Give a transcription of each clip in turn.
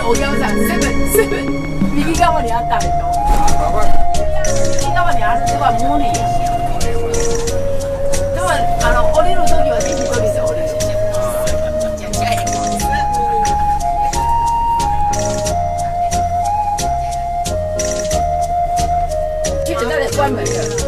我跟我讲，7，你去干嘛？你要打的多。你干嘛？你还是这个模拟。那么，降りる時は適当にして降りる。去那里关门了。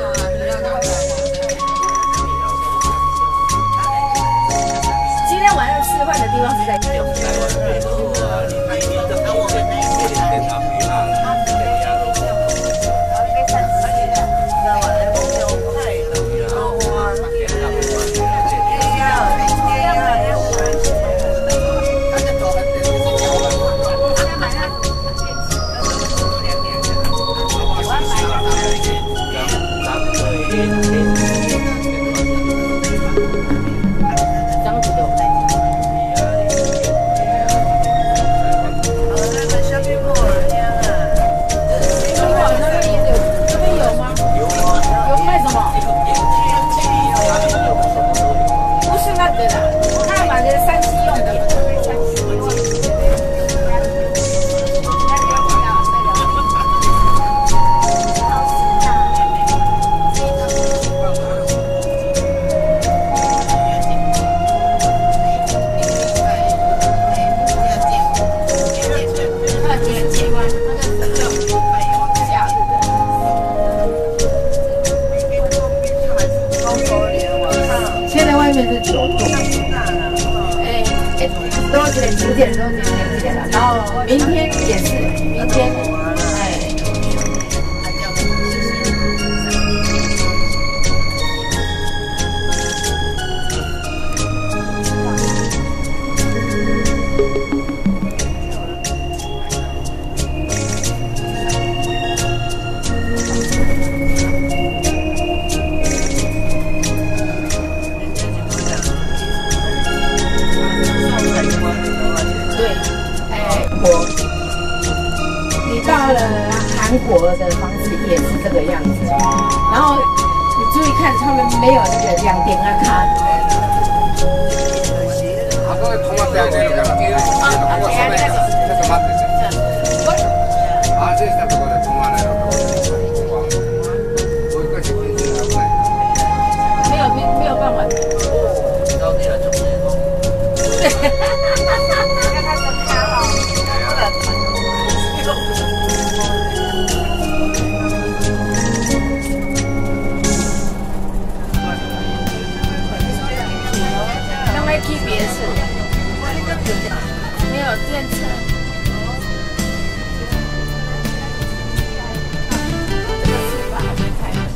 吃饭的地方是在这里。9点钟就天气了，然后明天也是，明天，韩国的房子也是这个样子，然后你注意看，他们没有那个2点啊卡。没有办法。没有电车。这个是吧？还没开始。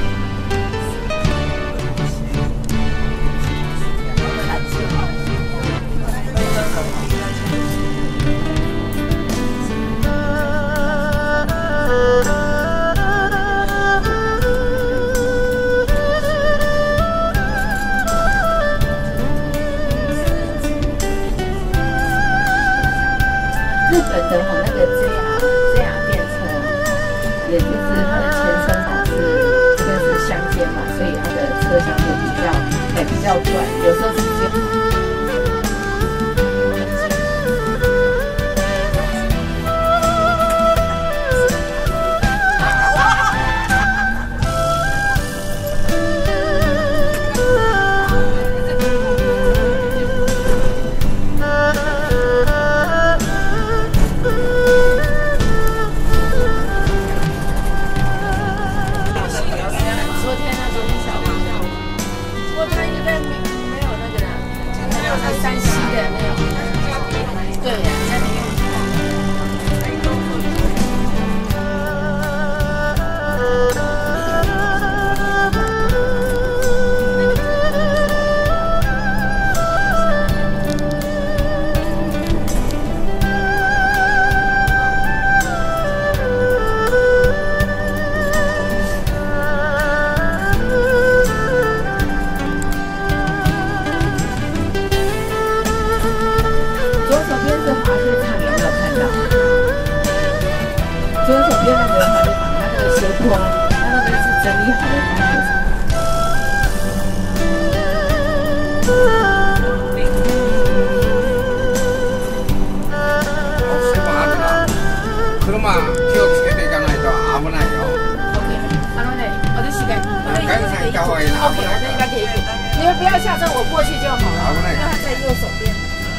日本的那个 JR 电车，也就是它的前身是这个是乡间嘛，所以它的车厢就比较短，有时候是只有。山西的没有，对呀，那里有。 们不要下车，我过去就好了。因为他在右手边。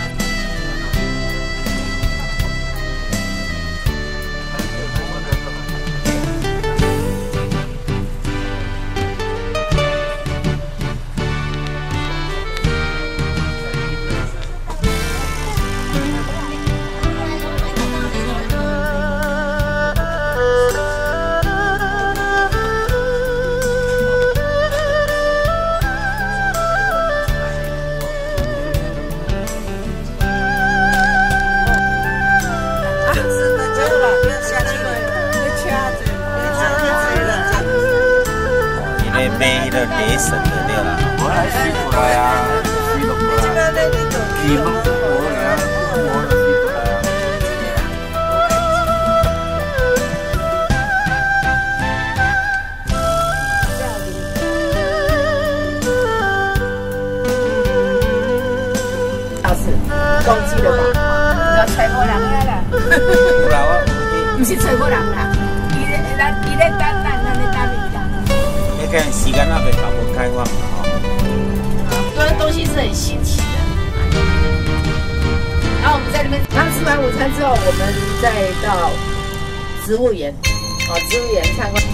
买的雷神的对啦， 我来洗过来啊，洗都过来，洗都过来啊，我来洗过来啊。老师，忘记了吧？你要找某人啦。 有啦，我不是找某人啦，伊咧等咱咧等你啦。 那个时间还没到，不开放啊。 因为东西是很新奇的。然后我们在那边刚吃完午餐之后，我们再到植物园，植物园参观。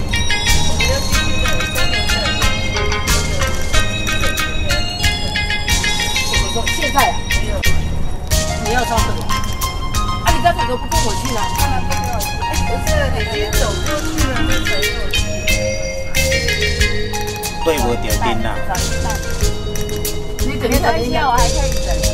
我说现在啊，你要上这个啊？你刚才都不跟我去呢？你看他不要去。不是，你已经走过去了，那才有。 对无着阵啦。 你等一下，我还可以等。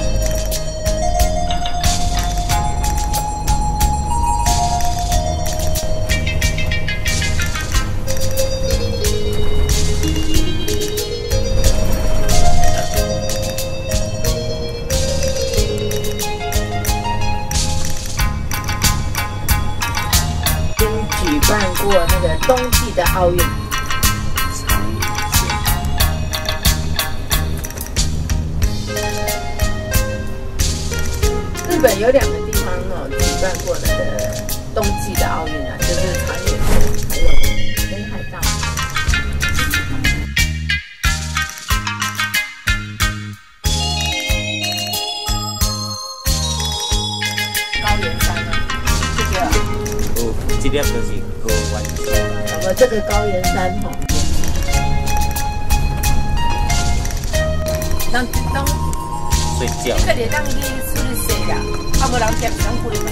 举办过那个冬季的奥运。日本有2个地方举办过那个冬季的奥运啊，就是长野县还有北海道。高原山啊，这个。 哦，这粒就是高原山。 我们这个高原山当睡觉。 这个当去出去洗啦，啊无人接上开门。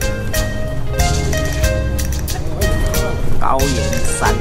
高原山。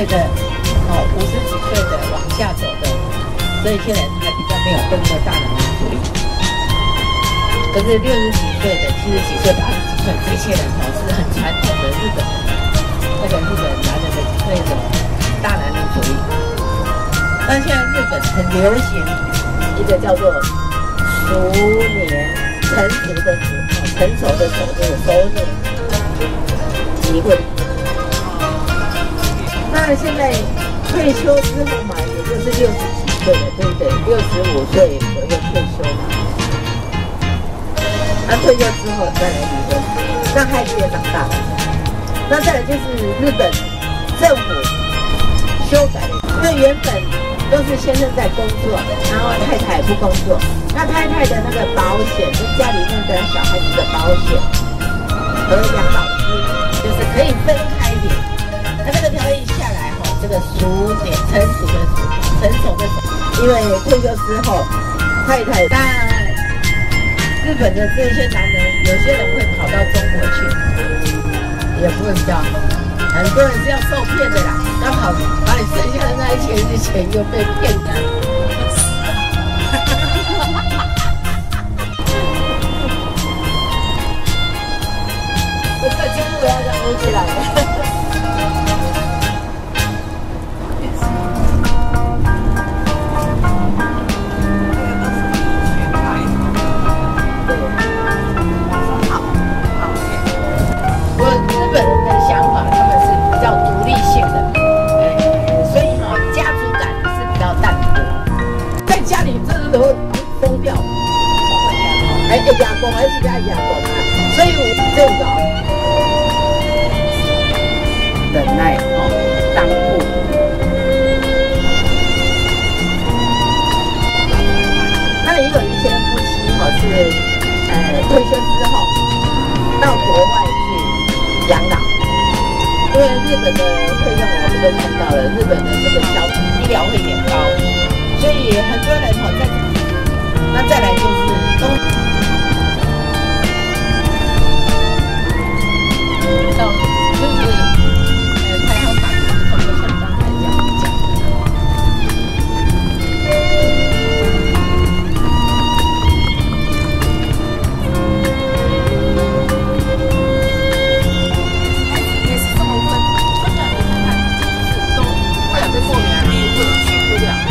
岁的，50几岁的往下走的，这一些人还比较没有动过大男人主义。可是60几岁的、70几岁的、20几岁这些人是很传统的日本男人的那种大男人主义。但现在日本很流行一个叫做熟年，成熟的熟，成熟的熟，这个熟年离婚。那现在退休之后嘛，也就是60几岁了，对不对？65岁左右退休嘛。那退休之后再来离婚，那孩子也长大了。那再来就是日本政府修改了，因为原本都是先生在工作，然后太太不工作，那太太的那个保险，就家里面的小孩子的保险和养老金，就是可以分开领。那这个条例下来这个熟年成熟的熟，成熟的熟，因为退休之后，太太当然日本的这些男人，有些人会跑到中国去，也不会比较好。很多人是要受骗的啦，刚好把你剩下的那一钱又被骗了。我这节目要让欧起来了。疯掉，牙膏还是加牙膏啊，所以我这个忍耐当铺。那也有一些夫妻是退休之后到国外去养老，因为日本的费用我们都看到了，日本的这个医疗费也高，所以很多人在。那再来就是到就是排行榜差不多像刚才这样讲的。也是这么分，真的你看看，就是都为了被过年你不能去不了。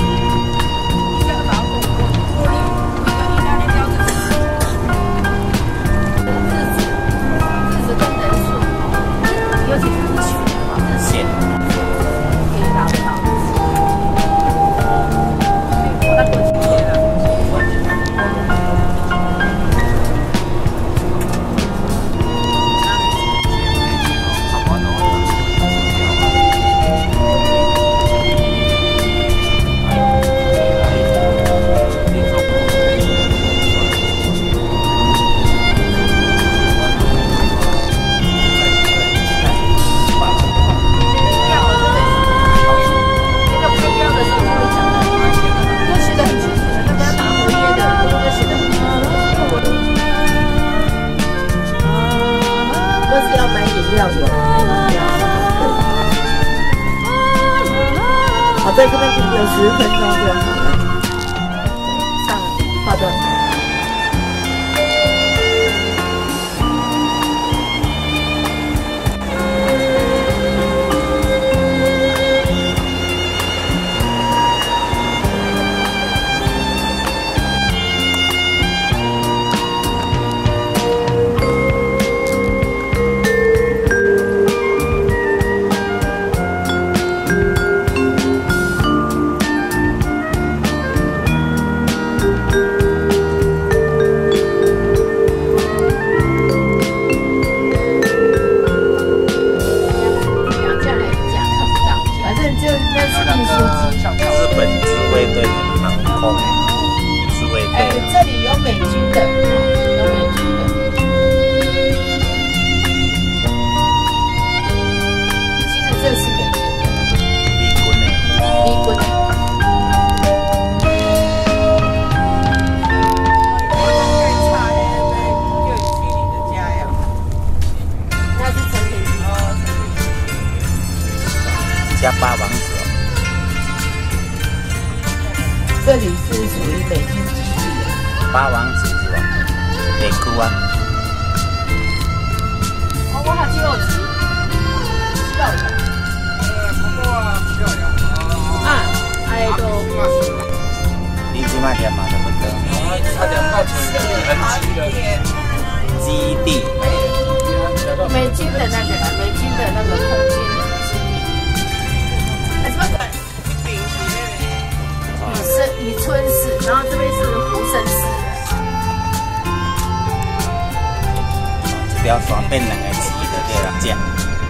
在这边停留10分钟就好了。上化妆。 八王子哦。 这里是属于美军基地。 八王子是吧？地区啊。 我还只有吃， 你即摆点嘛，差不多。 差点到城基地。 美军的那个啦，美军的那个空军基地。哎，什么？是宜春市，然后这边是湖深市。 这条线变两个字就对了，这样。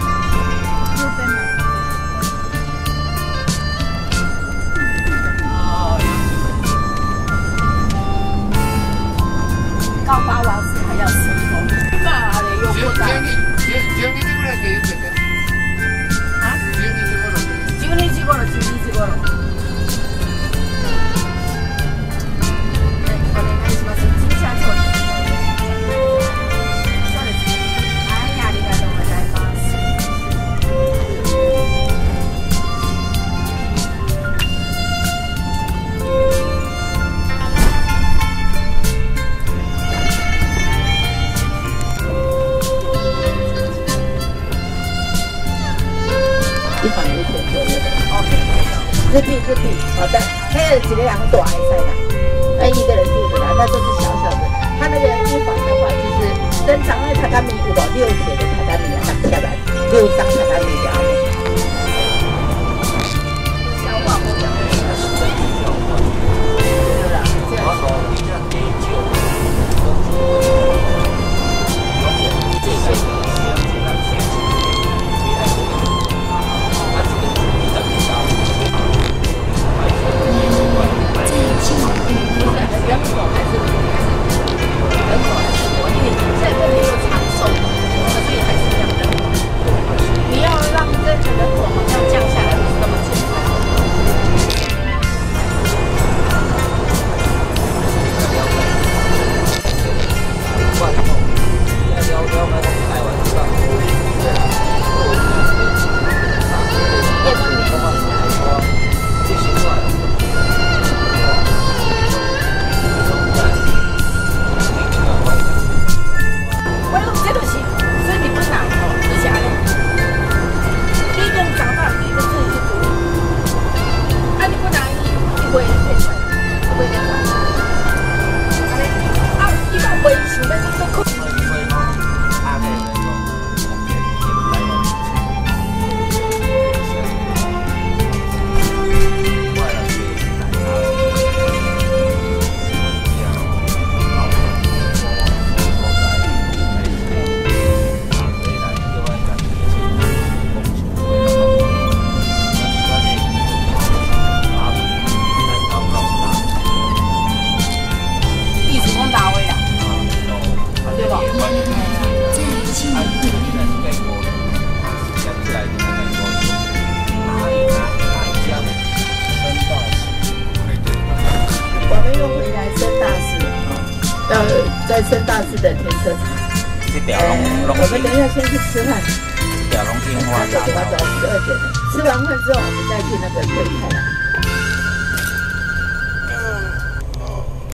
到八王子还要10公里，那里又不大。啊？12時頃。お願いします。駐車場に。そうですね。はい、ありがとうございます。100左右的。OK。日币，好的。那几个人大的赛啦，那一个人住的啦，那都是小小的。他那个一房的话，就是跟长安榻榻米有6铁的榻榻米啊，拿下来6张榻榻米的。消化不良。对啦，这样。人口还是活，因为在这里有长寿，所以还是讲人口。你要让这个人口好像降下来，不是那么简单。在升大寺的停车场。我们等一下先去吃饭。 这条龙天花大道。 12点了，吃完饭之后我们再去那个柜台啦。